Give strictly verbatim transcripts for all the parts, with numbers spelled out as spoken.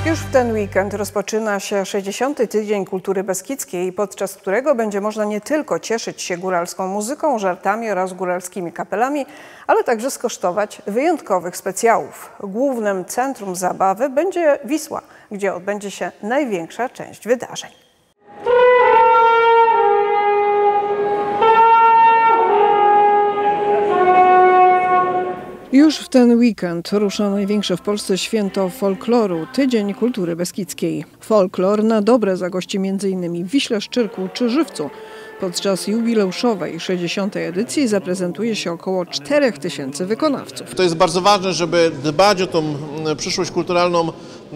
Już w ten weekend rozpoczyna się sześćdziesiąty Tydzień Kultury Beskidzkiej, podczas którego będzie można nie tylko cieszyć się góralską muzyką, żartami oraz góralskimi kapelami, ale także skosztować wyjątkowych specjałów. Głównym centrum zabawy będzie Wisła, gdzie odbędzie się największa część wydarzeń. Już w ten weekend rusza największe w Polsce święto folkloru – Tydzień Kultury Beskidzkiej. Folklor na dobre zagości między innymi w Wiśle, Szczyrku czy Żywcu. Podczas jubileuszowej sześćdziesiątej edycji zaprezentuje się około czterech tysięcy wykonawców. To jest bardzo ważne, żeby dbać o tą przyszłość kulturalną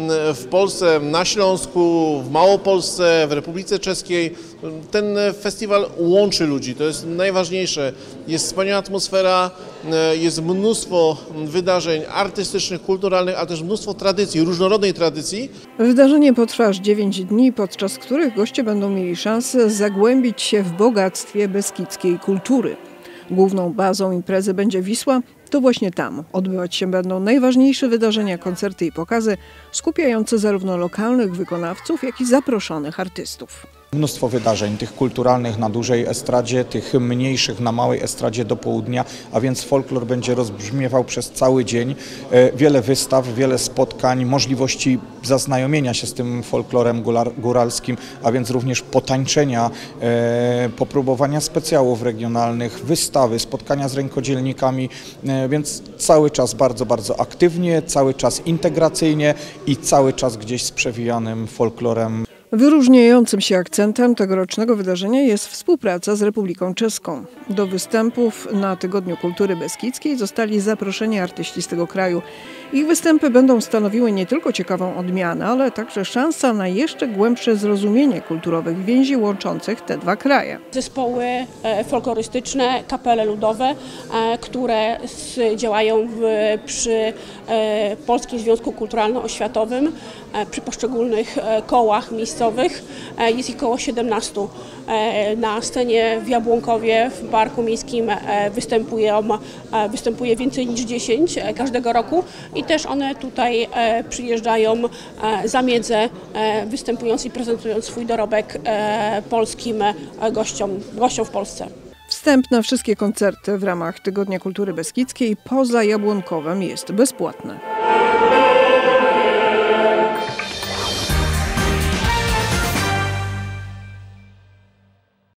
w Polsce, na Śląsku, w Małopolsce, w Republice Czeskiej. Ten festiwal łączy ludzi, to jest najważniejsze. Jest wspaniała atmosfera, jest mnóstwo wydarzeń artystycznych, kulturalnych, ale też mnóstwo tradycji, różnorodnej tradycji. Wydarzenie potrwa aż dziewięć dni, podczas których goście będą mieli szansę zagłębić się w bogactwie beskidzkiej kultury. Główną bazą imprezy będzie Wisła. To właśnie tam odbywać się będą najważniejsze wydarzenia, koncerty i pokazy, skupiające zarówno lokalnych wykonawców, jak i zaproszonych artystów. Mnóstwo wydarzeń, tych kulturalnych na dużej estradzie, tych mniejszych na małej estradzie do południa, a więc folklor będzie rozbrzmiewał przez cały dzień. Wiele wystaw, wiele spotkań, możliwości zaznajomienia się z tym folklorem góralskim, a więc również potańczenia, popróbowania specjałów regionalnych, wystawy, spotkania z rękodzielnikami, więc cały czas bardzo, bardzo aktywnie, cały czas integracyjnie i cały czas gdzieś z przewijanym folklorem. Wyróżniającym się akcentem tegorocznego wydarzenia jest współpraca z Republiką Czeską. Do występów na Tygodniu Kultury Beskidzkiej zostali zaproszeni artyści z tego kraju. Ich występy będą stanowiły nie tylko ciekawą odmianę, ale także szansę na jeszcze głębsze zrozumienie kulturowych więzi łączących te dwa kraje. Zespoły folklorystyczne, kapele ludowe, które działają przy Polskim Związku Kulturalno-Oświatowym, przy poszczególnych kołach miejscowych. Jest ich około siedemnastu. Na scenie w Jabłonkowie, w Parku Miejskim występują, występuje więcej niż dziesięć każdego roku i też one tutaj przyjeżdżają za miedzę, występując i prezentując swój dorobek polskim gościom, gościom w Polsce. Wstęp na wszystkie koncerty w ramach Tygodnia Kultury Beskidzkiej poza Jabłonkowem jest bezpłatny.